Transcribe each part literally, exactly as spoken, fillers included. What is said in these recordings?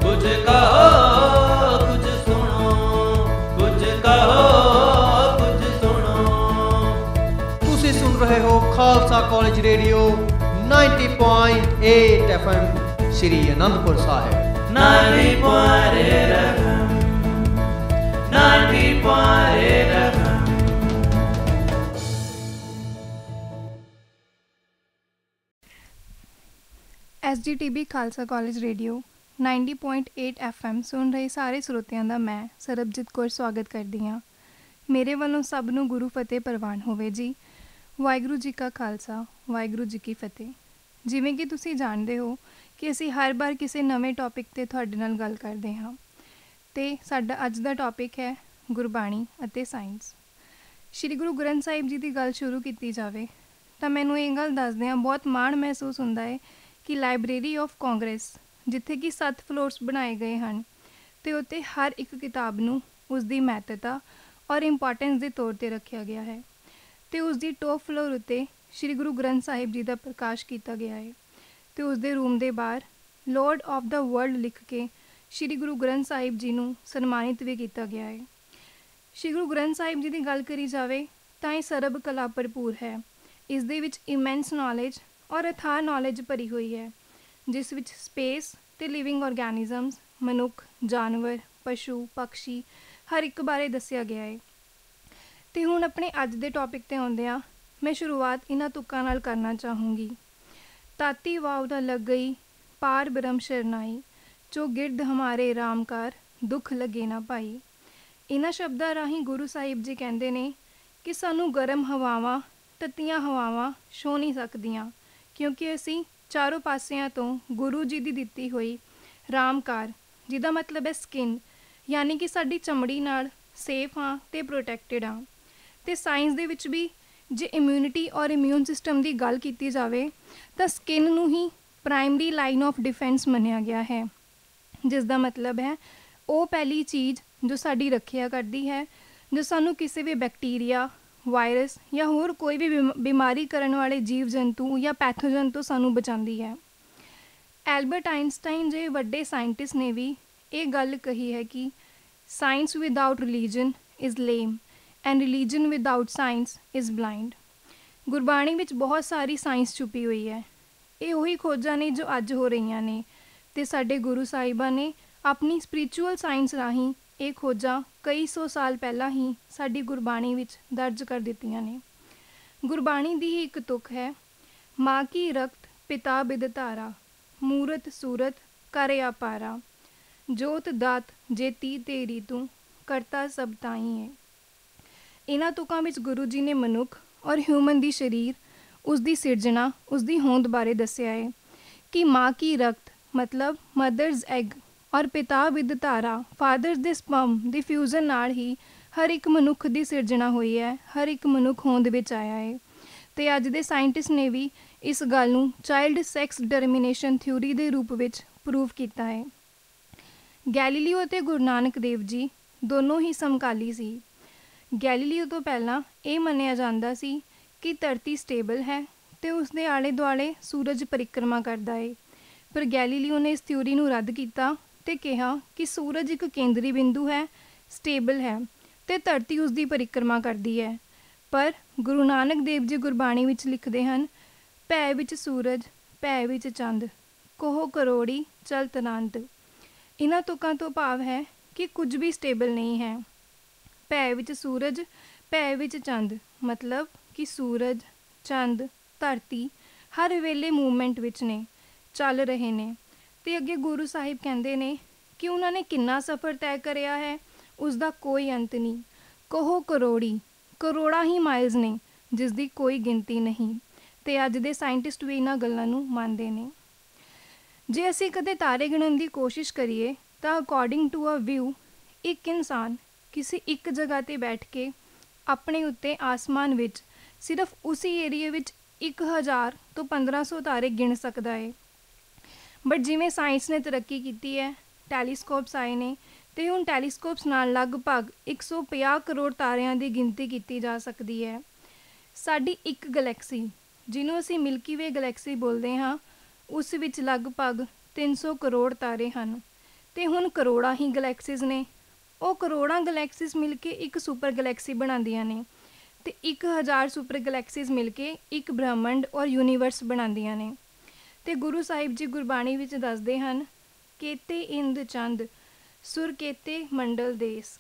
कुछ कहो कुछ सुनो, कुछ कहो कुछ सुनो। तुसी सुन रहे हो Khalsa college radio ninety point eight F M Shri Anandpur Sahib. Ninety point eight F M, ninety point eight F M. S G T B Khalsa college radio ninety point eight F M ਸੁਣ ਰਹੇ ਸਾਰੇ ਸਰੋਤਿਆਂ ਦਾ ਮੈਂ ਸਰਬਜੀਤ ਕੌਰ ਸਵਾਗਤ ਕਰਦੀ ਹਾਂ। ਮੇਰੇ ਵੱਲੋਂ ਸਭ ਨੂੰ ਗੁਰੂ ਫਤਿਹ ਪ੍ਰਵਾਨ ਹੋਵੇ ਜੀ। ਵਾਹਿਗੁਰੂ ਜੀ ਕਾ ਖਾਲਸਾ, ਵਾਹਿਗੁਰੂ ਜੀ ਕੀ ਫਤਿਹ। ਜਿਵੇਂ ਕਿ ਤੁਸੀਂ ਜਾਣਦੇ ਹੋ ਕਿ ਅਸੀਂ ਹਰ ਵਾਰ ਕਿਸੇ ਨਵੇਂ ਟੌਪਿਕ 'ਤੇ ਤੁਹਾਡੇ ਨਾਲ ਗੱਲ ਕਰਦੇ ਹਾਂ ਅਤੇ ਸਾਡਾ ਅੱਜ ਦਾ ਟੌਪਿਕ ਹੈ ਗੁਰਬਾਣੀ ਅਤੇ ਸਾਇੰਸ। ਸ਼੍ਰੀ ਗੁਰੂ ਗ੍ਰੰਥ ਸਾਹਿਬ ਜੀ ਦੀ ਗੱਲ ਸ਼ੁਰੂ ਕੀਤੀ ਜਾਵੇ ਤਾਂ ਮੈਨੂੰ ਇਹ ਗੱਲ ਦੱਸਦਿਆਂ ਬਹੁਤ ਮਾਣ ਮਹਿਸੂਸ ਹੁੰਦਾ ਹੈ ਕਿ ਲਾਇਬ੍ਰੇਰੀ ਆਫ ਕਾਂਗਰਸ, ਜਿੱਥੇ ਕਿ ਸੱਤ ਫਲੋਰਸ ਬਣਾਏ ਗਏ ਹਨ ਅਤੇ ਉੱਥੇ ਹਰ ਇੱਕ ਕਿਤਾਬ ਨੂੰ ਉਸਦੀ ਮਹੱਤਤਾ ਔਰ ਇੰਪੋਰਟੈਂਸ ਦੇ ਤੌਰ 'ਤੇ ਰੱਖਿਆ ਗਿਆ ਹੈ ਅਤੇ ਉਸਦੀ ਟੋਪ ਫਲੋਰ ਉੱਤੇ ਸ਼੍ਰੀ ਗੁਰੂ ਗ੍ਰੰਥ ਸਾਹਿਬ ਜੀ ਦਾ ਪ੍ਰਕਾਸ਼ ਕੀਤਾ ਗਿਆ ਹੈ ਅਤੇ ਉਸਦੇ ਰੂਮ ਦੇ ਬਾਹਰ ਲੋਰਡ ਆਫ ਦਾ ਵਰਲਡ ਲਿਖ ਕੇ ਸ਼੍ਰੀ ਗੁਰੂ ਗ੍ਰੰਥ ਸਾਹਿਬ ਜੀ ਨੂੰ ਸਨਮਾਨਿਤ ਵੀ ਕੀਤਾ ਗਿਆ ਹੈ। ਸ਼੍ਰੀ ਗੁਰੂ ਗ੍ਰੰਥ ਸਾਹਿਬ ਜੀ ਦੀ ਗੱਲ ਕਰੀ ਜਾਵੇ ਤਾਂ ਇਹ ਸਰਬ ਕਲਾ ਭਰਪੂਰ ਹੈ। ਇਸ ਦੇ ਵਿੱਚ ਇਮੈਂਸ ਨੌਲੇਜ ਔਰ ਅਥਾਹ ਨੌਲੇਜ ਭਰੀ ਹੋਈ ਹੈ, ਜਿਸ ਵਿੱਚ ਸਪੇਸ ਅਤੇ ਲਿਵਿੰਗ ਔਰਗੈਨਿਜ਼ਮਸ, ਮਨੁੱਖ, ਜਾਨਵਰ, ਪਸ਼ੂ, ਪੰਛੀ ਹਰ ਇੱਕ ਬਾਰੇ ਦੱਸਿਆ ਗਿਆ ਹੈ। ਅਤੇ ਹੁਣ ਆਪਣੇ ਅੱਜ ਦੇ ਟੌਪਿਕ 'ਤੇ ਆਉਂਦਿਆਂ ਮੈਂ ਸ਼ੁਰੂਆਤ ਇਹਨਾਂ ਤੁਕਾਂ ਨਾਲ ਕਰਨਾ ਚਾਹੂੰਗੀ। ਤਾਤੀ ਵਾਵ ਦਾ ਲੱਗ ਗਈ ਪਾਰ ਬ੍ਰਹਮ ਸ਼ਰਨਾਈ, ਜੋ ਗਿਰਦ ਹਮਾਰੇ ਰਾਮਕਾਰ ਦੁੱਖ ਲੱਗੇ ਨਾ ਭਾਈ। ਇਹਨਾਂ ਸ਼ਬਦਾਂ ਰਾਹੀਂ ਗੁਰੂ ਸਾਹਿਬ ਜੀ ਕਹਿੰਦੇ ਨੇ ਕਿ ਸਾਨੂੰ ਗਰਮ ਹਵਾਵਾਂ, ਤੱਤੀਆਂ ਹਵਾਵਾਂ ਛੋਹ ਨਹੀਂ ਸਕਦੀਆਂ, ਕਿਉਂਕਿ ਅਸੀਂ ਚਾਰੋਂ ਪਾਸਿਆਂ ਤੋਂ ਗੁਰੂ ਜੀ ਦੀ ਦਿੱਤੀ ਹੋਈ ਰਾਮਕਾਰ, ਜਿਹਦਾ ਮਤਲਬ ਹੈ ਸਕਿਨ, ਯਾਨੀ ਕਿ ਸਾਡੀ ਚਮੜੀ ਨਾਲ ਸੇਫ ਹਾਂ ਅਤੇ ਪ੍ਰੋਟੈਕਟਿਡ ਹਾਂ। ਅਤੇ ਸਾਇੰਸ ਦੇ ਵਿੱਚ ਵੀ ਜੇ ਇਮਿਊਨਿਟੀ ਔਰ ਇਮਿਊਨ ਸਿਸਟਮ ਦੀ ਗੱਲ ਕੀਤੀ ਜਾਵੇ ਤਾਂ ਸਕਿਨ ਨੂੰ ਹੀ ਪ੍ਰਾਇਮਰੀ ਲਾਈਨ ਆਫ ਡਿਫੈਂਸ ਮੰਨਿਆ ਗਿਆ ਹੈ, ਜਿਸ ਦਾ ਮਤਲਬ ਹੈ ਉਹ ਪਹਿਲੀ ਚੀਜ਼ ਜੋ ਸਾਡੀ ਰੱਖਿਆ ਕਰਦੀ ਹੈ, ਜੋ ਸਾਨੂੰ ਕਿਸੇ ਵੀ ਬੈਕਟੀਰੀਆ, ਵਾਇਰਸ ਜਾਂ ਹੋਰ ਕੋਈ ਵੀ ਬਿਮ ਬਿਮਾਰੀ ਕਰਨ ਵਾਲੇ ਜੀਵ ਜੰਤੂ ਜਾਂ ਪੈਥੋਜਨ ਤੋਂ ਸਾਨੂੰ ਬਚਾਉਂਦੀ ਹੈ। ਐਲਬਰਟ ਆਈਨਸਟਾਈਨ ਜਿਹੇ ਵੱਡੇ ਸਾਇੰਟਿਸਟ ਨੇ ਵੀ ਇਹ ਗੱਲ ਕਹੀ ਹੈ ਕਿ science without religion is lame and religion without science is blind. Gurbani ਵਿੱਚ ਬਹੁਤ ਸਾਰੀ ਸਾਇੰਸ ਛੁਪੀ ਹੋਈ ਹੈ। ਇਹ ਉਹੀ ਖੋਜਾਂ ਨੇ ਜੋ ਅੱਜ ਹੋ ਰਹੀਆਂ ਨੇ ਅਤੇ ਸਾਡੇ ਗੁਰੂ ਸਾਹਿਬਾਂ ਨੇ ਆਪਣੀ ਸਪਿਰਿਚੁਅਲ ਸਾਇੰਸ ਰਾਹੀਂ ਇਹ ਖੋਜਾਂ ਕਈ ਸੌ ਸਾਲ ਪਹਿਲਾਂ ਹੀ ਸਾਡੀ ਗੁਰਬਾਣੀ ਵਿੱਚ ਦਰਜ ਕਰ ਦਿੱਤੀਆਂ ਨੇ। ਗੁਰਬਾਣੀ ਦੀ ਹੀ ਇੱਕ ਤੁਕ ਹੈ, ਮਾਂ ਕੀ ਰਕਤ ਪਿਤਾ ਬਿਦ ਧਾਰਾ, ਮੂਰਤ ਸੂਰਤ ਕਰ ਆਪਾਰਾ, ਜੋਤ ਦਾਤ ਜੇਤੀ ਤੇਰੀ ਤੂੰ, ਕਰਤਾ ਸਭ ਤਾਈ ਹੈ। ਇਹਨਾਂ ਤੁਕਾਂ ਵਿੱਚ ਗੁਰੂ ਜੀ ਨੇ ਮਨੁੱਖ ਔਰ ਹਿਊਮਨ ਦੀ ਸਰੀਰ, ਉਸਦੀ ਸਿਰਜਣਾ, ਉਸਦੀ ਹੋਂਦ ਬਾਰੇ ਦੱਸਿਆ ਹੈ ਕਿ ਮਾਂ ਕੀ ਰਕਤ ਮਤਲਬ ਮਦਰਜ਼ ਐਗ ਔਰ ਪਿਤਾ ਬਿਦ ਧਾਰਾ, ਫਾਦਰਸ ਦੇ ਸਪਰਮ ਦੀ ਫਿਊਜ਼ਨ ਨਾਲ ਹੀ ਹਰ ਇੱਕ ਮਨੁੱਖ ਦੀ ਸਿਰਜਣਾ ਹੋਈ ਹੈ, ਹਰ ਇੱਕ ਮਨੁੱਖ ਹੋਂਦ ਵਿੱਚ ਆਇਆ ਹੈ। ਅਤੇ ਅੱਜ ਦੇ ਸਾਇੰਟਿਸਟ ਨੇ ਵੀ ਇਸ ਗੱਲ ਨੂੰ ਚਾਈਲਡ ਸੈਕਸ ਡਿਟਰਮੀਨੇਸ਼ਨ ਥਿਊਰੀ ਦੇ ਰੂਪ ਵਿੱਚ ਪ੍ਰੂਵ ਕੀਤਾ ਹੈ। ਗੈਲੀਲੀਓ ਅਤੇ ਗੁਰੂ ਨਾਨਕ ਦੇਵ ਜੀ ਦੋਨੋਂ ਹੀ ਸਮਕਾਲੀ ਸੀ। ਗੈਲੀਲੀਓ ਤੋਂ ਪਹਿਲਾਂ ਇਹ ਮੰਨਿਆ ਜਾਂਦਾ ਸੀ ਕਿ ਧਰਤੀ ਸਟੇਬਲ ਹੈ ਅਤੇ ਉਸਦੇ ਆਲੇ ਦੁਆਲੇ ਸੂਰਜ ਪਰਿਕਰਮਾ ਕਰਦਾ ਹੈ, ਪਰ ਗੈਲੀਲੀਓ ਨੇ ਇਸ ਥਿਊਰੀ ਨੂੰ ਰੱਦ ਕੀਤਾ ਅਤੇ ਕਿਹਾ ਕਿ ਸੂਰਜ ਇੱਕ ਕੇਂਦਰੀ ਬਿੰਦੂ ਹੈ, ਸਟੇਬਲ ਹੈ ਅਤੇ ਧਰਤੀ ਉਸਦੀ ਪਰਿਕਰਮਾ ਕਰਦੀ ਹੈ। ਪਰ ਗੁਰੂ ਨਾਨਕ ਦੇਵ ਜੀ ਗੁਰਬਾਣੀ ਵਿੱਚ ਲਿਖਦੇ ਹਨ, ਭੈ ਵਿੱਚ ਸੂਰਜ ਭੈ ਵਿੱਚ ਚੰਦ, ਕੋਹ ਕਰੋੜੀ ਚਲਤ ਅਨੰਤ। ਇਹਨਾਂ ਤੁਕਾਂ ਤੋਂ ਭਾਵ ਹੈ ਕਿ ਕੁਝ ਵੀ ਸਟੇਬਲ ਨਹੀਂ ਹੈ। ਭੈ ਵਿੱਚ ਸੂਰਜ ਭੈ ਵਿੱਚ ਚੰਦ ਮਤਲਬ ਕਿ ਸੂਰਜ, ਚੰਦ, ਧਰਤੀ ਹਰ ਵੇਲੇ ਮੂਵਮੈਂਟ ਵਿੱਚ ਨੇ, ਚੱਲ ਰਹੇ ਨੇ। ਅਤੇ ਅੱਗੇ ਗੁਰੂ ਸਾਹਿਬ ਕਹਿੰਦੇ ਨੇ ਕਿ ਉਹਨਾਂ ਨੇ ਕਿੰਨਾ ਸਫ਼ਰ ਤੈਅ ਕਰਿਆ ਹੈ, ਉਸ ਦਾ ਕੋਈ ਅੰਤ ਨਹੀਂ। ਕਹੋ ਕਰੋੜੀ, ਕਰੋੜਾਂ ਹੀ ਮਾਈਲਸ ਨੇ, ਜਿਸ ਦੀ ਕੋਈ ਗਿਣਤੀ ਨਹੀਂ। ਅਤੇ ਅੱਜ ਦੇ ਸਾਇੰਟਿਸਟ ਵੀ ਇਹਨਾਂ ਗੱਲਾਂ ਨੂੰ ਮੰਨਦੇ ਨੇ। ਜੇ ਅਸੀਂ ਕਦੇ ਤਾਰੇ ਗਿਣਨ ਦੀ ਕੋਸ਼ਿਸ਼ ਕਰੀਏ ਤਾਂ ਅਕੋਰਡਿੰਗ ਟੂ ਅ ਵਿਊ ਇੱਕ ਇਨਸਾਨ ਕਿਸੇ ਇੱਕ ਜਗ੍ਹਾ 'ਤੇ ਬੈਠ ਕੇ ਆਪਣੇ ਉੱਤੇ ਆਸਮਾਨ ਵਿੱਚ ਸਿਰਫ ਉਸੀ ਏਰੀਏ ਵਿੱਚ ਇੱਕ ਹਜ਼ਾਰ ਤੋਂ ਪੰਦਰਾਂ ਸੌ ਤਾਰੇ ਗਿਣ ਸਕਦਾ ਹੈ। ਬਟ ਜਿਵੇਂ ਸਾਇੰਸ ਨੇ ਤਰੱਕੀ ਕੀਤੀ ਹੈ, ਟੈਲੀਸਕੋਪਸ ਆਏ ਨੇ ਅਤੇ ਹੁਣ ਟੈਲੀਸਕੋਪਸ ਨਾਲ ਲਗਭਗ ਇੱਕ ਸੌ ਪੰਜਾਹ ਕਰੋੜ ਤਾਰਿਆਂ ਦੀ ਗਿਣਤੀ ਕੀਤੀ ਜਾ ਸਕਦੀ ਹੈ। ਸਾਡੀ ਇੱਕ ਗਲੈਕਸੀ, ਜਿਹਨੂੰ ਅਸੀਂ ਮਿਲਕੀ ਵੇ ਗਲੈਕਸੀ ਬੋਲਦੇ ਹਾਂ, ਉਸ ਵਿੱਚ ਲਗਭਗ ਤਿੰਨ ਸੌ ਕਰੋੜ ਤਾਰੇ ਹਨ ਤੇ ਹੁਣ ਕਰੋੜਾਂ ਹੀ ਗਲੈਕਸੀਜ਼ ਨੇ। ਉਹ ਕਰੋੜਾਂ ਗਲੈਕਸੀਜ਼ ਮਿਲ ਕੇ ਇੱਕ ਸੁਪਰ ਗਲੈਕਸੀ ਬਣਾਉਂਦੀਆਂ ਨੇ ਤੇ ਇੱਕ ਹਜ਼ਾਰ ਸੁਪਰ ਗਲੈਕਸੀਜ਼ ਮਿਲ ਕੇ ਇੱਕ ਬ੍ਰਹਿਮੰਡ ਔਰ ਯੂਨੀਵਰਸ ਬਣਾਉਂਦੀਆਂ ਨੇ। ਤੇ ਗੁਰੂ ਸਾਹਿਬ ਜੀ ਗੁਰਬਾਣੀ ਵਿੱਚ ਦੱਸਦੇ ਹਨ, ਕੇਤੇ ਇੰਦ ਚੰਦ ਸੁਰ ਕੇਤੇ ਮੰਡਲ ਦੇਸ।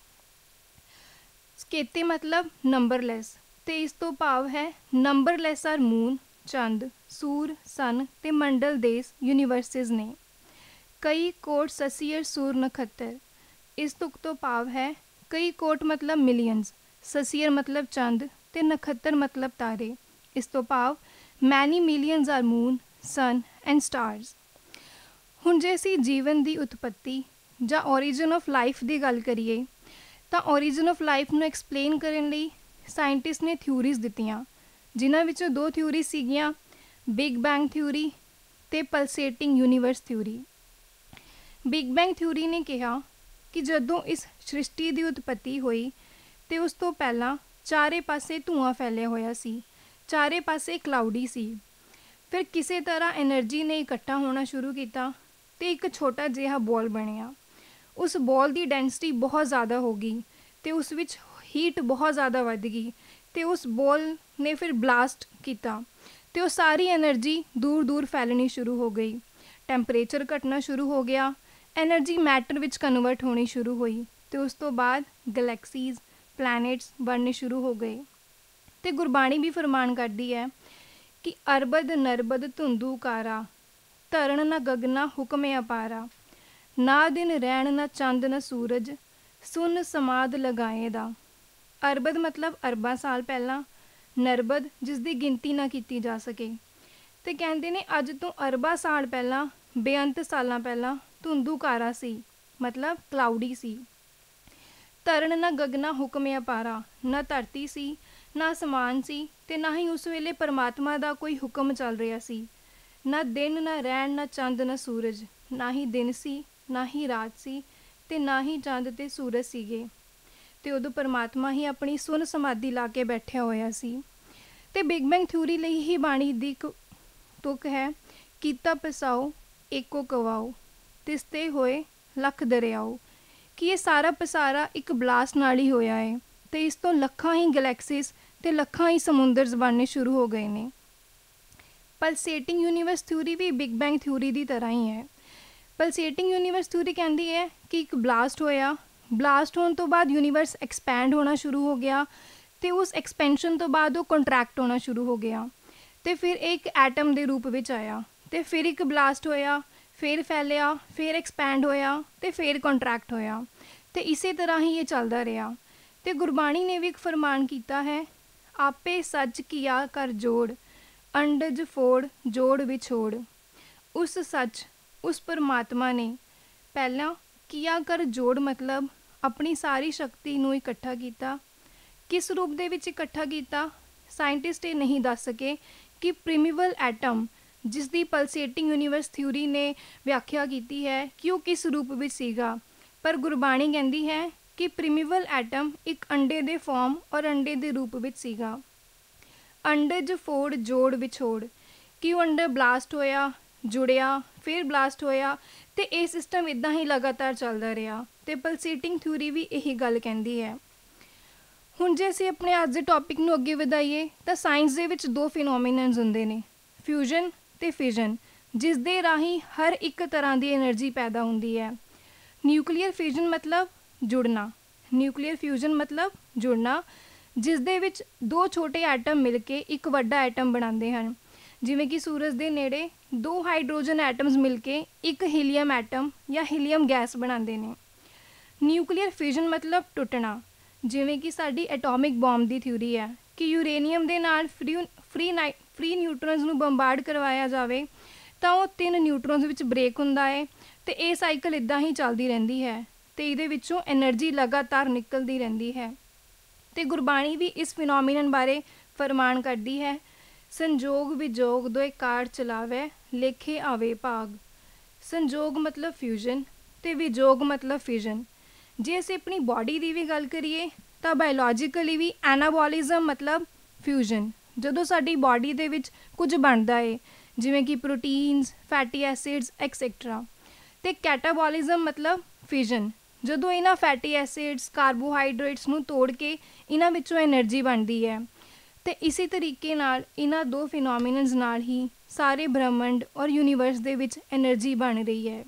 ਕੇਤੇ ਮਤਲਬ ਨੰਬਰਲੈਸ, ਤੇ ਇਸ ਤੋਂ ਭਾਵ ਹੈ ਨੰਬਰਲੈਸ ਆਰ ਮੂਨ, ਚੰਦ, ਸੂਰ, ਸਨ ਤੇ ਮੰਡਲ ਦੇਸ ਯੂਨੀਵਰਸਿਸ ਨੇ। ਕਈ ਕੋਟ ਸਸੀਅਰ ਸੂਰ ਨਖੱਤਰ, ਇਸ ਤੁਕ ਤੋਂ ਭਾਵ ਹੈ ਕਈ ਕੋਟ ਮਤਲਬ ਮਿਲੀਅਨਸ, ਸਸੀਅਰ ਮਤਲਬ ਚੰਦ ਤੇ ਨਖੱਤਰ ਮਤਲਬ ਤਾਰੇ। ਇਸ ਤੋਂ ਭਾਵ many millions are moon, sun and stars. ਹੁਣ ਜੇ ਅਸੀਂ ਜੀਵਨ ਦੀ ਉਤਪੱਤੀ ਜਾਂ ਔਰੀਜਨ ਆਫ ਲਾਈਫ ਦੀ ਗੱਲ ਕਰੀਏ ਤਾਂ ਔਰੀਜਨ ਆਫ ਲਾਈਫ ਨੂੰ ਐਕਸਪਲੇਨ ਕਰਨ ਲਈ ਸਾਇੰਟਿਸਟ ਨੇ ਥਿਊਰੀਜ਼ ਦਿੱਤੀਆਂ, ਜਿਨ੍ਹਾਂ ਵਿੱਚੋਂ ਦੋ ਥਿਊਰੀ ਸੀਗੀਆਂ ਬਿਗ ਬੈਂਗ ਥਿਊਰੀ ਅਤੇ pulsating universe theory. Big bang theory ਨੇ ਕਿਹਾ ਕਿ ਜਦੋਂ ਇਸ ਸ੍ਰਿਸ਼ਟੀ ਦੀ ਉਤਪੱਤੀ ਹੋਈ ਅਤੇ ਉਸ ਤੋਂ ਪਹਿਲਾਂ ਚਾਰੇ ਪਾਸੇ ਧੂੰਆਂ ਫੈਲਿਆ ਹੋਇਆ ਸੀ, ਚਾਰੇ ਪਾਸੇ ਕਲਾਊਡੀ ਸੀ। ਫਿਰ ਕਿਸੇ ਤਰ੍ਹਾਂ ਐਨਰਜੀ ਨੇ ਇਕੱਠਾ ਹੋਣਾ ਸ਼ੁਰੂ ਕੀਤਾ ਅਤੇ ਇੱਕ ਛੋਟਾ ਜਿਹਾ ਬੋਲ ਬਣਿਆ। ਉਸ ਬੋਲ ਦੀ ਡੈਂਸਿਟੀ ਬਹੁਤ ਜ਼ਿਆਦਾ ਹੋ ਗਈ ਅਤੇ ਉਸ ਵਿੱਚ ਹੀਟ ਬਹੁਤ ਜ਼ਿਆਦਾ ਵੱਧ ਗਈ ਅਤੇ ਉਸ ਬੋਲ ਨੇ ਫਿਰ ਬਲਾਸਟ ਕੀਤਾ ਅਤੇ ਉਹ ਸਾਰੀ ਐਨਰਜੀ ਦੂਰ ਦੂਰ ਫੈਲਣੀ ਸ਼ੁਰੂ ਹੋ ਗਈ। ਟੈਂਪਰੇਚਰ ਘਟਣਾ ਸ਼ੁਰੂ ਹੋ ਗਿਆ, ਐਨਰਜੀ ਮੈਟਰ ਵਿੱਚ ਕਨਵਰਟ ਹੋਣੀ ਸ਼ੁਰੂ ਹੋਈ ਅਤੇ ਉਸ ਤੋਂ ਬਾਅਦ ਗਲੈਕਸੀਜ਼, ਪਲੈਨਟਸ ਬਣਨੇ ਸ਼ੁਰੂ ਹੋ ਗਏ। ਅਤੇ ਗੁਰਬਾਣੀ ਵੀ ਫਰਮਾਨ ਕਰਦੀ ਹੈ ਕਿ ਅਰਬਦ ਨਰਬਦ ਧੁੰਦੂ ਕਾਰਾ, ਧਰਨ ਨਾ ਗਗਨਾ ਹੁਕਮ ਅਪਾਰਾ, ਨਾ ਦਿਨ ਰਹਿਣ ਨਾ ਚੰਦ ਨਾ ਸੂਰਜ, ਸੁਨ ਸਮਾਦ ਲਗਾਏ ਦਾ। ਅਰਬਦ ਮਤਲਬ ਅਰਬਾਂ ਸਾਲ ਪਹਿਲਾਂ, ਨਰਬਦ ਜਿਸ ਦੀ ਗਿਣਤੀ ਨਾ ਕੀਤੀ ਜਾ ਸਕੇ। ਅਤੇ ਕਹਿੰਦੇ ਨੇ ਅੱਜ ਤੋਂ ਅਰਬਾਂ ਸਾਲ ਪਹਿਲਾਂ, ਬੇਅੰਤ ਸਾਲਾਂ ਪਹਿਲਾਂ ਧੁੰਦੂ ਕਾਰਾ ਸੀ, ਮਤਲਬ ਕਲਾਊਡੀ ਸੀ। ਧਰਨ ਨਾ ਗਗਨਾ ਹੁਕਮ ਅਪਾਰਾ, ਨਾ ਧਰਤੀ ਸੀ ਨਾ ਅਸਮਾਨ ਸੀ ਅਤੇ ਨਾ ਹੀ ਉਸ ਵੇਲੇ ਪਰਮਾਤਮਾ ਦਾ ਕੋਈ ਹੁਕਮ ਚੱਲ ਰਿਹਾ ਸੀ। ਨਾ ਦਿਨ ਨਾ ਰਹਿਣ ਨਾ ਚੰਦ ਨਾ ਸੂਰਜ, ਨਾ ਹੀ ਦਿਨ ਸੀ ਨਾ ਹੀ ਰਾਤ ਸੀ ਅਤੇ ਨਾ ਹੀ ਚੰਦ ਅਤੇ ਸੂਰਜ ਸੀਗੇ। ਅਤੇ ਉਦੋਂ ਪਰਮਾਤਮਾ ਹੀ ਆਪਣੀ ਸੁਨ ਸਮਾਧੀ ਲਾ ਕੇ ਬੈਠਿਆ ਹੋਇਆ ਸੀ। ਅਤੇ ਬਿਗ ਬੈਂਗ ਥਿਊਰੀ ਲਈ ਹੀ ਬਾਣੀ ਦੀ ਇੱਕ ਤੁਕ ਹੈ, ਕੀਤਾ ਪਸਾਓ ਏਕੋ ਕਵਾਓ, ਤਿਸਤੇ ਹੋਏ ਲੱਖ ਦਰਿਆਓ, ਕਿ ਇਹ ਸਾਰਾ ਪਸਾਰਾ ਇੱਕ ਬਲਾਸਟ ਨਾਲ ਹੀ ਹੋਇਆ ਹੈ ਅਤੇ ਇਸ ਤੋਂ ਲੱਖਾਂ ਹੀ ਗਲੈਕਸੀਜ਼ ਅਤੇ ਲੱਖਾਂ ਹੀ ਸਮੁੰਦਰਸ ਬਣਨੇ ਸ਼ੁਰੂ ਹੋ ਗਏ ਨੇ। ਪਲਸੇਟਿੰਗ ਯੂਨੀਵਰਸ ਥਿਊਰੀ ਵੀ ਬਿਗ ਬੈਂਗ ਥਿਊਰੀ ਦੀ ਤਰ੍ਹਾਂ ਹੀ ਹੈ। ਪਲਸੇਟਿੰਗ ਯੂਨੀਵਰਸ ਥਿਊਰੀ ਕਹਿੰਦੀ ਹੈ ਕਿ ਇੱਕ ਬਲਾਸਟ ਹੋਇਆ, ਬਲਾਸਟ ਹੋਣ ਤੋਂ ਬਾਅਦ ਯੂਨੀਵਰਸ ਐਕਸਪੈਂਡ ਹੋਣਾ ਸ਼ੁਰੂ ਹੋ ਗਿਆ ਅਤੇ ਉਸ ਐਕਸਪੈਂਸ਼ਨ ਤੋਂ ਬਾਅਦ ਉਹ ਕੰਟਰੈਕਟ ਹੋਣਾ ਸ਼ੁਰੂ ਹੋ ਗਿਆ ਅਤੇ ਫਿਰ ਇਹ ਇੱਕ ਐਟਮ ਦੇ ਰੂਪ ਵਿੱਚ ਆਇਆ ਅਤੇ ਫਿਰ ਇੱਕ ਬਲਾਸਟ ਹੋਇਆ, ਫਿਰ ਫੈਲਿਆ, ਫਿਰ ਐਕਸਪੈਂਡ ਹੋਇਆ ਅਤੇ ਫਿਰ ਕੰਟਰੈਕਟ ਹੋਇਆ ਅਤੇ ਇਸੇ ਤਰ੍ਹਾਂ ਹੀ ਇਹ ਚੱਲਦਾ ਰਿਹਾ। ਅਤੇ ਗੁਰਬਾਣੀ ਨੇ ਵੀ ਇੱਕ ਫਰਮਾਨ ਕੀਤਾ ਹੈ, ਆਪੇ ਸੱਚ ਕੀਆ ਕਰ ਜੋੜ, ਅੰਡਜ ਫੋੜ ਜੋੜ ਵਿਛੋੜ। ਉਸ ਸੱਚ, ਉਸ ਪਰਮਾਤਮਾ ਨੇ ਪਹਿਲਾਂ ਕੀਆ ਕਰ ਜੋੜ ਮਤਲਬ ਆਪਣੀ ਸਾਰੀ ਸ਼ਕਤੀ ਨੂੰ ਇਕੱਠਾ ਕੀਤਾ। ਕਿਸ ਰੂਪ ਦੇ ਵਿੱਚ ਇਕੱਠਾ ਕੀਤਾ ਸਾਇੰਟਿਸਟ ਇਹ ਨਹੀਂ ਦੱਸ ਸਕੇ ਕਿ ਪ੍ਰੀਮੀਵਲ ਐਟਮ ਜਿਸ ਦੀ ਪਲਸੇਟਿੰਗ ਯੂਨੀਵਰਸ ਥਿਊਰੀ ਨੇ ਵਿਆਖਿਆ ਕੀਤੀ ਹੈ ਕਿ ਉਹ ਕਿਸ ਰੂਪ ਵਿੱਚ ਸੀਗਾ, ਪਰ ਗੁਰਬਾਣੀ ਕਹਿੰਦੀ ਹੈ ਕਿ ਪ੍ਰੀਮੀਵਲ ਐਟਮ ਇੱਕ ਅੰਡੇ ਦੇ ਫਾਰਮ ਔਰ ਅੰਡੇ ਦੇ ਰੂਪ ਵਿੱਚ ਸੀਗਾ। ਅੰਡਜ ਫੋੜ ਜੋੜ ਵਿਛੋੜ, ਕਿ ਉਹ ਅੰਡਾ ਬਲਾਸਟ ਹੋਇਆ, ਜੁੜਿਆ, ਫਿਰ ਬਲਾਸਟ ਹੋਇਆ ਅਤੇ ਇਹ ਸਿਸਟਮ ਇੱਦਾਂ ਹੀ ਲਗਾਤਾਰ ਚੱਲਦਾ ਰਿਹਾ ਅਤੇ ਪਲਸੇਟਿੰਗ ਥਿਊਰੀ ਵੀ ਇਹੀ ਗੱਲ ਕਹਿੰਦੀ ਹੈ। ਹੁਣ ਜੇ ਅਸੀਂ ਆਪਣੇ ਅੱਜ ਦੇ ਟੌਪਿਕ ਨੂੰ ਅੱਗੇ ਵਧਾਈਏ ਤਾਂ ਸਾਇੰਸ ਦੇ ਵਿੱਚ ਦੋ ਫਿਨੋਮੀਨਨਸ ਹੁੰਦੇ ਨੇ, ਫਿਊਜ਼ਨ ਅਤੇ ਫਿਜ਼ਨ, ਜਿਸ ਦੇ ਰਾਹੀਂ ਹਰ ਇੱਕ ਤਰ੍ਹਾਂ ਦੀ ਐਨਰਜੀ ਪੈਦਾ ਹੁੰਦੀ ਹੈ। ਨਿਊਕਲੀਅਰ ਫਿਜ਼ਨ ਮਤਲਬ ਜੁੜਨਾ, ਨਿਊਕਲੀਅਰ ਫਿਊਜ਼ਨ ਮਤਲਬ ਜੁੜਨਾ, ਜਿਸ ਦੇ ਵਿੱਚ ਦੋ ਛੋਟੇ ਐਟਮ ਮਿਲ ਕੇ ਇੱਕ ਵੱਡਾ ਐਟਮ ਬਣਾਉਂਦੇ ਹਨ। ਜਿਵੇਂ ਕਿ ਸੂਰਜ ਦੇ ਨੇੜੇ ਦੋ ਹਾਈਡਰੋਜਨ ਐਟਮਸ ਮਿਲ ਕੇ ਇੱਕ ਹੀਲੀਅਮ ਐਟਮ ਜਾਂ ਹੀਲੀਅਮ ਗੈਸ ਬਣਾਉਂਦੇ ਨੇ। ਨਿਊਕਲੀਅਰ ਫਿਜ਼ਨ ਮਤਲਬ ਟੁੱਟਣਾ, ਜਿਵੇਂ ਕਿ ਸਾਡੀ ਐਟੋਮਿਕ ਬੋਮ ਦੀ ਥਿਊਰੀ ਹੈ ਕਿ ਯੂਰੇਨੀਅਮ ਦੇ ਨਾਲ ਫਰੀ ਫਰੀ ਨਾਈ ਫਰੀ ਨਿਊਟਰਨਸ ਨੂੰ ਬੰਬਾਰਡ ਕਰਵਾਇਆ ਜਾਵੇ ਤਾਂ ਉਹ ਤਿੰਨ ਨਿਊਟਰਨਸ ਵਿੱਚ ਬ੍ਰੇਕ ਹੁੰਦਾ ਹੈ ਅਤੇ ਇਹ ਸਾਈਕਲ ਇੱਦਾਂ ਹੀ ਚੱਲਦੀ ਰਹਿੰਦੀ ਹੈ ਅਤੇ ਇਹਦੇ ਵਿੱਚੋਂ ਐਨਰਜੀ ਲਗਾਤਾਰ ਨਿਕਲਦੀ ਰਹਿੰਦੀ ਹੈ। ਅਤੇ ਗੁਰਬਾਣੀ ਵੀ ਇਸ ਫਿਨੋਮੀਨਨ ਬਾਰੇ ਫਰਮਾਨ ਕਰਦੀ ਹੈ, ਸੰਜੋਗ ਵਿਜੋਗ ਦੋਏ ਕਾਰ ਚਲਾਵੇ ਲੇਖੇ ਆਵੇ ਭਾਗ। ਸੰਜੋਗ ਮਤਲਬ ਫਿਊਜ਼ਨ ਅਤੇ ਵਿਜੋਗ ਮਤਲਬ ਫਿਜ਼ਨ। ਜੇ ਅਸੀਂ ਆਪਣੀ ਬਾਡੀ ਦੀ ਵੀ ਗੱਲ ਕਰੀਏ ਤਾਂ ਬਾਇਓਲੋਜੀਕਲੀ ਵੀ ਐਨਾਬੋਲਿਜ਼ਮ ਮਤਲਬ ਫਿਊਜ਼ਨ, ਜਦੋਂ ਸਾਡੀ ਬਾਡੀ ਦੇ ਵਿੱਚ ਕੁਝ ਬਣਦਾ ਹੈ ਜਿਵੇਂ ਕਿ ਪ੍ਰੋਟੀਨਸ, ਫੈਟੀ ਐਸਿਡਸ ਐਕਸੈਕਟਰਾ। ਤੇ ਕੈਟਾਬੋਲਿਜ਼ਮ मतलब ਫਿਜ਼ਨ, ਜਦੋਂ ਇਹਨਾਂ ਫੈਟੀ ਐਸਿਡਸ ਕਾਰਬੋਹਾਈਡਰੇਟਸ ਨੂੰ ਤੋੜ ਕੇ ਇਹਨਾਂ ਵਿੱਚੋਂ ਐਨਰਜੀ ਬਣਦੀ ਹੈ। ਤੇ ਇਸੇ ਤਰੀਕੇ ਨਾਲ ਇਹਨਾਂ ਦੋ ਫਿਨੋਮੀਨਨਸ ਨਾਲ ਹੀ ਸਾਰੇ ਬ੍ਰਹਿਮੰਡ ਔਰ ਯੂਨੀਵਰਸ ਦੇ ਵਿੱਚ ਐਨਰਜੀ ਬਣ ਰਹੀ ਹੈ।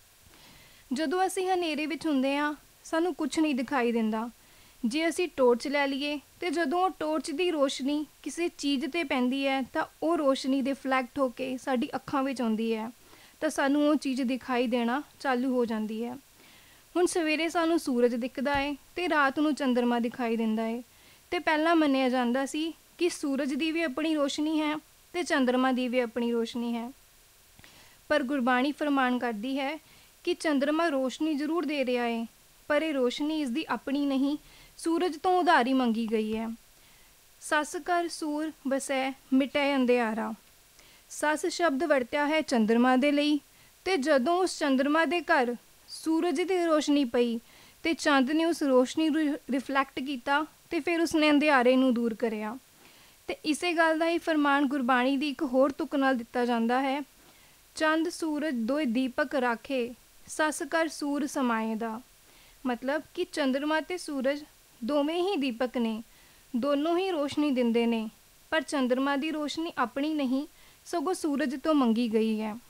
ਜਦੋਂ ਅਸੀਂ ਹਨੇਰੇ ਵਿੱਚ ਹੁੰਦੇ ਹਾਂ ਸਾਨੂੰ ਕੁਛ ਨਹੀਂ ਦਿਖਾਈ ਦਿੰਦਾ। ਜੇ ਅਸੀਂ ਟੋਰਚ ਲੈ ਲਈਏ ਅਤੇ ਜਦੋਂ ਉਹ ਟੋਰਚ ਦੀ ਰੋਸ਼ਨੀ ਕਿਸੇ ਚੀਜ਼ 'ਤੇ ਪੈਂਦੀ ਹੈ ਤਾਂ ਉਹ ਰੋਸ਼ਨੀ ਰਿਫਲੈਕਟ ਹੋ ਕੇ ਸਾਡੀ ਅੱਖਾਂ ਵਿੱਚ ਆਉਂਦੀ ਹੈ ਤਾਂ ਸਾਨੂੰ ਉਹ ਚੀਜ਼ ਦਿਖਾਈ ਦੇਣਾ ਚਾਲੂ ਹੋ ਜਾਂਦੀ ਹੈ। ਹੁਣ ਸਵੇਰੇ ਸਾਨੂੰ ਸੂਰਜ ਦਿਖਦਾ ਹੈ ਅਤੇ ਰਾਤ ਨੂੰ ਚੰਦਰਮਾ ਦਿਖਾਈ ਦਿੰਦਾ ਹੈ। ਅਤੇ ਪਹਿਲਾਂ ਮੰਨਿਆ ਜਾਂਦਾ ਸੀ ਕਿ ਸੂਰਜ ਦੀ ਵੀ ਆਪਣੀ ਰੋਸ਼ਨੀ ਹੈ ਅਤੇ ਚੰਦਰਮਾ ਦੀ ਵੀ ਆਪਣੀ ਰੋਸ਼ਨੀ ਹੈ। ਪਰ ਗੁਰਬਾਣੀ ਫਰਮਾਨ ਕਰਦੀ ਹੈ ਕਿ ਚੰਦਰਮਾ ਰੋਸ਼ਨੀ ਜ਼ਰੂਰ ਦੇ ਰਿਹਾ ਹੈ ਪਰ ਇਹ ਰੋਸ਼ਨੀ ਇਸਦੀ ਆਪਣੀ ਨਹੀਂ, ਸੂਰਜ ਤੋਂ ਉਧਾਰੀ ਮੰਗੀ ਗਈ ਹੈ। ਸੱਸ ਘਰ ਸੂਰ ਵਸੈ ਮਿਟੈ ਅੰਧਿਆਰਾ। ਸੱਸ ਸ਼ਬਦ ਵਰਤਿਆ ਹੈ ਚੰਦਰਮਾ ਦੇ ਲਈ ਅਤੇ ਜਦੋਂ ਉਸ ਚੰਦਰਮਾ ਦੇ ਘਰ ਸੂਰਜ ਦੀ ਰੋਸ਼ਨੀ ਪਈ ਅਤੇ ਚੰਦ ਨੇ ਉਸ ਰੋਸ਼ਨੀ ਨੂੰ ਰਿਫਲੈਕਟ ਕੀਤਾ ਅਤੇ ਫਿਰ ਉਸਨੇ ਅੰਧਿਆਰੇ ਨੂੰ ਦੂਰ ਕਰਿਆ। ਅਤੇ ਇਸੇ ਗੱਲ ਦਾ ਹੀ ਫਰਮਾਨ ਗੁਰਬਾਣੀ ਦੀ ਇੱਕ ਹੋਰ ਤੁਕ ਨਾਲ ਦਿੱਤਾ ਜਾਂਦਾ ਹੈ, ਚੰਦ ਸੂਰਜ ਦੋਏ ਦੀਪਕ ਰਾਖੇ ਸੱਸ ਘਰ ਸੂਰ ਸਮਾਏ ਦਾ। ਮਤਲਬ ਕਿ ਚੰਦਰਮਾ ਅਤੇ ਸੂਰਜ ਦੋਵੇਂ ਹੀ ਦੀਪਕ ਨੇ, ਦੋਨੋਂ ਹੀ ਰੋਸ਼ਨੀ ਦਿੰਦੇ ਨੇ ਪਰ ਚੰਦਰਮਾ ਦੀ ਰੋਸ਼ਨੀ ਆਪਣੀ ਨਹੀਂ ਸਗੋਂ ਸੂਰਜ ਤੋਂ ਮੰਗੀ ਗਈ ਹੈ।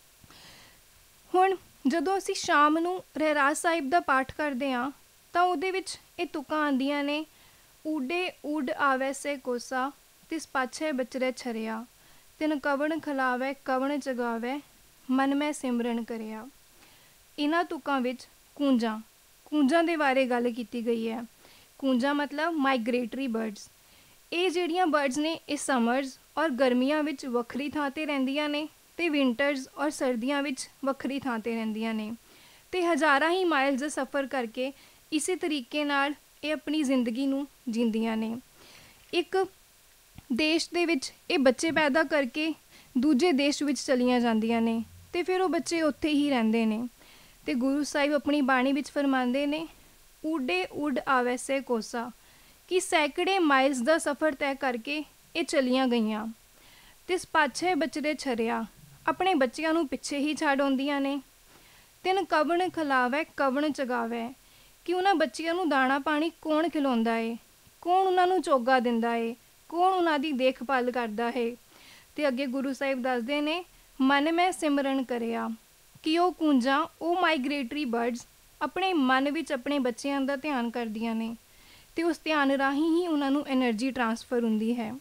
ਹੁਣ ਜਦੋਂ ਅਸੀਂ ਸ਼ਾਮ ਨੂੰ ਰਹਿਰਾਸ ਸਾਹਿਬ ਦਾ ਪਾਠ ਕਰਦੇ ਹਾਂ ਤਾਂ ਉਹਦੇ ਵਿੱਚ ਇਹ ਤੁਕਾਂ ਆਉਂਦੀਆਂ ਨੇ, ਊਡੇ ਊਡ ਆਵੈ ਸੇ ਕੋਸਾ ਤਿਸ ਪਾਛੇ ਬਚਰੇ ਛਰਿਆ, ਤਿਨ ਕਵਣ ਖਲਾਵੈ ਕਵਣ ਜਗਾਵੈ ਮਨ ਮੈਂ ਸਿਮਰਨ ਕਰਿਆ। ਇਹਨਾਂ ਤੁਕਾਂ ਵਿੱਚ ਕੂੰਜਾਂ ਕੂੰਜਾਂ ਦੇ ਬਾਰੇ ਗੱਲ ਕੀਤੀ ਗਈ ਹੈ। ਕੂੰਜਾਂ ਮਤਲਬ ਮਾਈਗ੍ਰੇਟਰੀ ਬਰਡਸ। ਇਹ ਜਿਹੜੀਆਂ ਬਰਡਸ ਨੇ ਇਹ ਸਮਰਸ ਔਰ ਗਰਮੀਆਂ ਵਿੱਚ ਵੱਖਰੀ ਥਾਂ 'ਤੇ ਰਹਿੰਦੀਆਂ ਨੇ ਅਤੇ ਵਿੰਟਰਸ ਔਰ ਸਰਦੀਆਂ ਵਿੱਚ ਵੱਖਰੀ ਥਾਂ 'ਤੇ ਰਹਿੰਦੀਆਂ ਨੇ ਅਤੇ ਹਜ਼ਾਰਾਂ ਹੀ ਮਾਈਲਸ ਦਾ ਸਫ਼ਰ ਕਰਕੇ ਇਸੇ ਤਰੀਕੇ ਨਾਲ ਇਹ ਆਪਣੀ ਜ਼ਿੰਦਗੀ ਨੂੰ ਜੀਂਦੀਆਂ ਨੇ। ਇੱਕ ਦੇਸ਼ ਦੇ ਵਿੱਚ ਇਹ ਬੱਚੇ ਪੈਦਾ ਕਰਕੇ ਦੂਜੇ ਦੇਸ਼ ਵਿੱਚ ਚਲੀਆਂ ਜਾਂਦੀਆਂ ਨੇ ਅਤੇ ਫਿਰ ਉਹ ਬੱਚੇ ਉੱਥੇ ਹੀ ਰਹਿੰਦੇ ਨੇ। ਅਤੇ ਗੁਰੂ ਸਾਹਿਬ ਆਪਣੀ ਬਾਣੀ ਵਿੱਚ ਫਰਮਾਉਂਦੇ ਨੇ, ਊਡੇ ਊਡ ਆਵੈ ਸੇ ਕੋਸਾ, ਕਿ ਸੈਂਕੜੇ ਮਾਈਲਸ ਦਾ ਸਫ਼ਰ ਤੈਅ ਕਰਕੇ ਇਹ ਚਲੀਆਂ ਗਈਆਂ। ਤਿਸ ਪਾਛੇ ਬਚਰੇ ਛਰਿਆ, ਆਪਣੇ ਬੱਚਿਆਂ ਨੂੰ ਪਿੱਛੇ ਹੀ ਛੱਡ ਆਉਂਦੀਆਂ ਨੇ। ਤਿਨ ਕਵਣ ਖਿਲਾਵੈ ਕਵਣ ਚਗਾਵੈ, ਕਿ ਉਹਨਾਂ ਬੱਚਿਆਂ ਨੂੰ ਦਾਣਾ ਪਾਣੀ ਕੌਣ ਖਿਲਾਉਂਦਾ ਏ, ਕੌਣ ਉਹਨਾਂ ਨੂੰ ਚੋਗਾ ਦਿੰਦਾ ਏ, ਕੌਣ ਉਹਨਾਂ ਦੀ ਦੇਖਭਾਲ ਕਰਦਾ ਹੈ। ਅਤੇ ਅੱਗੇ ਗੁਰੂ ਸਾਹਿਬ ਦੱਸਦੇ ਨੇ, ਮਨ ਮੈਂ ਸਿਮਰਨ ਕਰਿਆ, ਕਿ ਉਹ ਕੂੰਜਾਂ ਉਹ ਮਾਈਗ੍ਰੇਟਰੀ ਬਰਡਸ ਆਪਣੇ ਮਨ ਵਿੱਚ ਆਪਣੇ ਬੱਚਿਆਂ ਦਾ ਧਿਆਨ ਕਰਦੀਆਂ ਨੇ ਅਤੇ ਉਸ ਧਿਆਨ ਰਾਹੀਂ ਹੀ ਉਹਨਾਂ ਨੂੰ ਐਨਰਜੀ ਟਰਾਂਸਫਰ ਹੁੰਦੀ ਹੈ।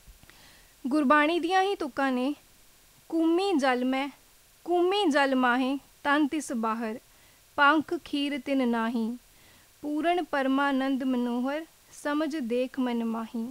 ਗੁਰਬਾਣੀ ਦੀਆਂ ਹੀ ਤੁਕਾਂ ਨੇ, ਕੂਮੀ ਜਲ ਮੈਂ ਕੂਮੀ ਜਲ ਮਾਹੇ ਤਨ ਤਿਸ ਬਾਹਰ, ਪੰਖ ਖੀਰ ਤਿਨ ਨਾਹੀ, ਪੂਰਨ ਪਰਮਾਨੰਦ ਮਨੋਹਰ ਸਮਝ ਦੇਖ ਮਨ ਮਾਹੀ।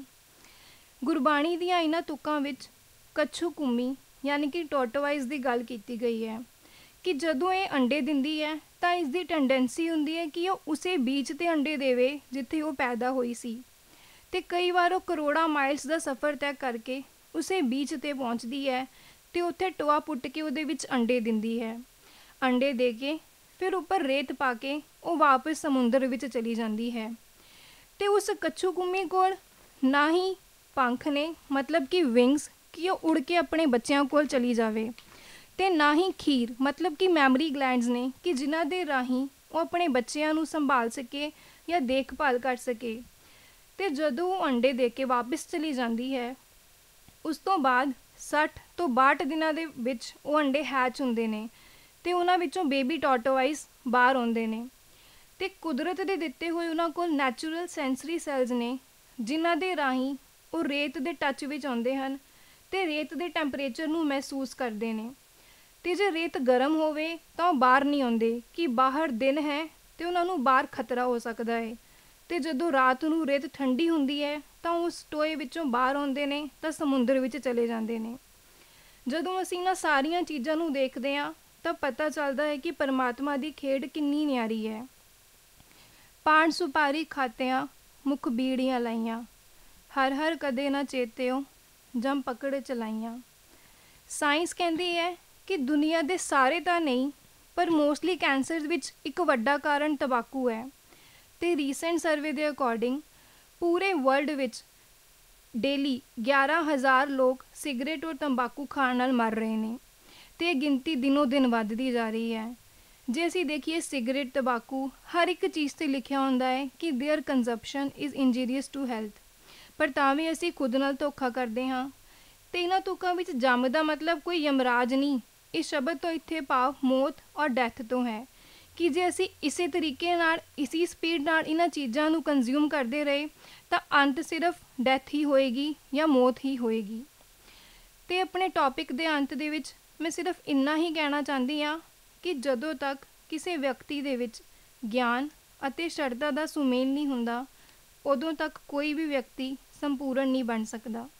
ਗੁਰਬਾਣੀ ਦੀਆਂ ਇਹਨਾਂ ਤੁਕਾਂ ਵਿੱਚ ਕੱਛੂ ਕੁੰਮੀ ਯਾਨੀ ਕਿ ਟੋਟੋਵਾਈਜ਼ ਦੀ ਗੱਲ ਕੀਤੀ ਗਈ ਹੈ ਕਿ ਜਦੋਂ ਇਹ ਅੰਡੇ ਦਿੰਦੀ ਹੈ ਤਾਂ ਇਸ ਦੀ ਟੈਂਡੈਂਸੀ ਹੁੰਦੀ ਹੈ ਕਿ ਉਹ ਉਸੇ ਬੀਜ 'ਤੇ ਅੰਡੇ ਦੇਵੇ ਜਿੱਥੇ ਉਹ ਪੈਦਾ ਹੋਈ ਸੀ ਅਤੇ ਕਈ ਵਾਰ ਉਹ ਕਰੋੜਾਂ ਮਾਈਲਸ ਦਾ ਸਫ਼ਰ ਤੈਅ ਕਰਕੇ ਉਸੇ ਬੀਜ 'ਤੇ ਪਹੁੰਚਦੀ ਹੈ ਅਤੇ ਉੱਥੇ ਟੋਆ ਪੁੱਟ ਕੇ ਉਹਦੇ ਵਿੱਚ ਅੰਡੇ ਦਿੰਦੀ ਹੈ। ਅੰਡੇ ਦੇ ਕੇ ਫਿਰ ਉੱਪਰ ਰੇਤ ਪਾ ਕੇ ਉਹ ਵਾਪਸ ਸਮੁੰਦਰ ਵਿੱਚ ਚਲੀ ਜਾਂਦੀ ਹੈ ਅਤੇ ਉਸ ਕੱਛੂ ਕੁੰਮੀ ਕੋਲ ਨਾ ਹੀ ਪੰਖ ਨੇ ਮਤਲਬ ਕਿ ਵਿੰਗਸ ਕਿ ਉਹ ਉੜ ਕੇ ਆਪਣੇ ਬੱਚਿਆਂ ਕੋਲ ਚਲੀ ਜਾਵੇ ਅਤੇ ਨਾ ਹੀ ਖੀਰ ਮਤਲਬ ਕਿ ਮੈਮਰੀ ਗਲੈਂਡਸ ਨੇ ਕਿ ਜਿਨ੍ਹਾਂ ਦੇ ਰਾਹੀਂ ਉਹ ਆਪਣੇ ਬੱਚਿਆਂ ਨੂੰ ਸੰਭਾਲ ਸਕੇ ਜਾਂ ਦੇਖਭਾਲ ਕਰ ਸਕੇ। ਅਤੇ ਜਦੋਂ ਉਹ ਅੰਡੇ ਦੇ ਕੇ ਵਾਪਸ ਚਲੀ ਜਾਂਦੀ ਹੈ ਉਸ ਤੋਂ ਬਾਅਦ ਸੱਠ ਤੋਂ ਬਾਹਠ ਦਿਨਾਂ ਦੇ ਵਿੱਚ ਉਹ ਅੰਡੇ ਹੈਚ ਹੁੰਦੇ ਨੇ ਅਤੇ ਉਹਨਾਂ ਵਿੱਚੋਂ ਬੇਬੀ ਟੋਟੋਵਾਈਜ਼ ਬਾਹਰ ਆਉਂਦੇ ਨੇ ਅਤੇ ਕੁਦਰਤ ਦੇ ਦਿੱਤੇ ਹੋਏ ਉਹਨਾਂ ਕੋਲ ਨੈਚੁਰਲ ਸੈਂਸਰੀ ਸੈਲਸ ਨੇ ਜਿਨ੍ਹਾਂ ਦੇ ਰਾਹੀਂ ਉਹ ਰੇਤ ਦੇ ਟੱਚ ਵਿੱਚ ਆਉਂਦੇ ਹਨ ਅਤੇ ਰੇਤ ਦੇ ਟੈਂਪਰੇਚਰ ਨੂੰ ਮਹਿਸੂਸ ਕਰਦੇ ਨੇ। ਅਤੇ ਜੇ ਰੇਤ ਗਰਮ ਹੋਵੇ ਤਾਂ ਉਹ ਬਾਹਰ ਨਹੀਂ ਆਉਂਦੇ ਕਿ ਬਾਹਰ ਦਿਨ ਹੈ ਅਤੇ ਉਹਨਾਂ ਨੂੰ ਬਾਹਰ ਖਤਰਾ ਹੋ ਸਕਦਾ ਹੈ ਅਤੇ ਜਦੋਂ ਰਾਤ ਨੂੰ ਰੇਤ ਠੰਡੀ ਹੁੰਦੀ ਹੈ ਤਾਂ ਉਸ ਟੋਏ ਵਿੱਚੋਂ ਬਾਹਰ ਆਉਂਦੇ ਨੇ ਤਾਂ ਸਮੁੰਦਰ ਵਿੱਚ ਚਲੇ ਜਾਂਦੇ ਨੇ। ਜਦੋਂ ਅਸੀਂ ਇਹਨਾਂ ਸਾਰੀਆਂ ਚੀਜ਼ਾਂ ਨੂੰ ਦੇਖਦੇ ਹਾਂ ਤਾਂ ਪਤਾ ਚੱਲਦਾ ਹੈ ਕਿ ਪਰਮਾਤਮਾ ਦੀ ਖੇਡ ਕਿੰਨੀ ਨਿਆਰੀ ਹੈ। ਪਾਨ ਸੁਪਾਰੀ ਖਾਤਿਆਂ ਮੁੱਖ ਬੀੜੀਆਂ ਲਾਈਆਂ, ਹਰ ਹਰ ਕਦੇ ਨਾ ਚੇਤਿਓ ਜਮ ਪਕੜ ਚਲਾਈਆਂ। ਸਾਇੰਸ ਕਹਿੰਦੀ ਹੈ ਕਿ ਦੁਨੀਆ ਦੇ ਸਾਰੇ ਤਾਂ ਨਹੀਂ ਪਰ ਮੋਸਟਲੀ ਕੈਂਸਰ ਵਿੱਚ ਇੱਕ ਵੱਡਾ ਕਾਰਨ ਤੰਬਾਕੂ ਹੈ ਅਤੇ ਰੀਸੈਂਟ ਸਰਵੇ ਦੇ ਅਕੋਰਡਿੰਗ ਪੂਰੇ ਵਰਲਡ ਵਿੱਚ ਡੇਲੀ ਗਿਆਰਾਂ ਹਜ਼ਾਰ ਲੋਕ ਸਿਗਰਟ ਔਰ ਤੰਬਾਕੂ ਖਾਣ ਨਾਲ ਮਰ ਰਹੇ ਨੇ ਅਤੇ ਇਹ ਗਿਣਤੀ ਦਿਨੋਂ ਦਿਨ ਵੱਧਦੀ ਜਾ ਰਹੀ ਹੈ। ਜੇ ਅਸੀਂ ਦੇਖੀਏ ਸਿਗਰਟ, ਤੰਬਾਕੂ, ਹਰ ਇੱਕ ਚੀਜ਼ 'ਤੇ ਲਿਖਿਆ ਹੁੰਦਾ ਹੈ ਕਿ their consumption is injurious to health, ਪਰ ਤਾਂ ਵੀ ਅਸੀਂ ਖੁਦ ਨਾਲ ਧੋਖਾ ਕਰਦੇ ਹਾਂ। ਅਤੇ ਇਹਨਾਂ ਤੁਕਾਂ ਵਿੱਚ ਜੰਮ ਦਾ ਮਤਲਬ ਕੋਈ ਯਮਰਾਜ ਨਹੀਂ, ਇਸ ਸ਼ਬਦ ਤੋਂ ਇੱਥੇ ਭਾਵ ਮੌਤ ਔਰ ਡੈਥ ਤੋਂ ਹੈ ਕਿ ਜੇ ਅਸੀਂ ਇਸੇ ਤਰੀਕੇ ਨਾਲ, ਇਸੀ ਸਪੀਡ ਨਾਲ ਇਹਨਾਂ ਚੀਜ਼ਾਂ ਨੂੰ ਕੰਜ਼ਿਊਮ ਕਰਦੇ ਰਹੇ ਤਾਂ ਅੰਤ ਸਿਰਫ ਡੈਥ ਹੀ ਹੋਏਗੀ ਜਾਂ ਮੌਤ ਹੀ ਹੋਏਗੀ। ਅਤੇ ਆਪਣੇ ਟੌਪਿਕ ਦੇ ਅੰਤ ਦੇ ਵਿੱਚ ਮੈਂ ਸਿਰਫ ਇੰਨਾ ਹੀ ਕਹਿਣਾ ਚਾਹੁੰਦੀ ਹਾਂ ਕਿ ਜਦੋਂ ਤੱਕ ਕਿਸੇ ਵਿਅਕਤੀ ਦੇ ਵਿੱਚ ਗਿਆਨ ਅਤੇ ਸ਼ਰਧਾ ਦਾ ਸੁਮੇਲ ਨਹੀਂ ਹੁੰਦਾ, ਉਦੋਂ ਤੱਕ ਕੋਈ ਵੀ ਵਿਅਕਤੀ ਸੰਪੂਰਨ ਨਹੀਂ ਬਣ ਸਕਦਾ।